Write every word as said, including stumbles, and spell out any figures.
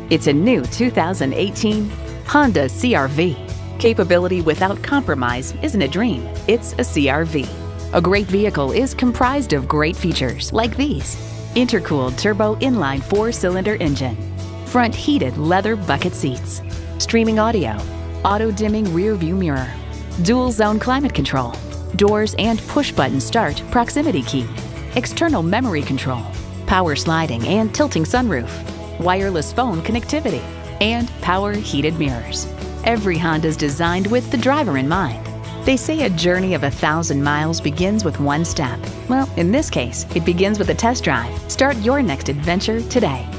It's a new two thousand eighteen Honda C R V. Capability without compromise isn't a dream, it's a C R V. A great vehicle is comprised of great features like these: intercooled turbo inline four-cylinder engine, front heated leather bucket seats, streaming audio, auto-dimming rear view mirror, dual zone climate control, doors and push-button start proximity key, external memory control, power sliding and tilting sunroof, wireless phone connectivity, and power heated mirrors. Every Honda is designed with the driver in mind. They say a journey of a thousand miles begins with one step. Well, in this case, it begins with a test drive. Start your next adventure today.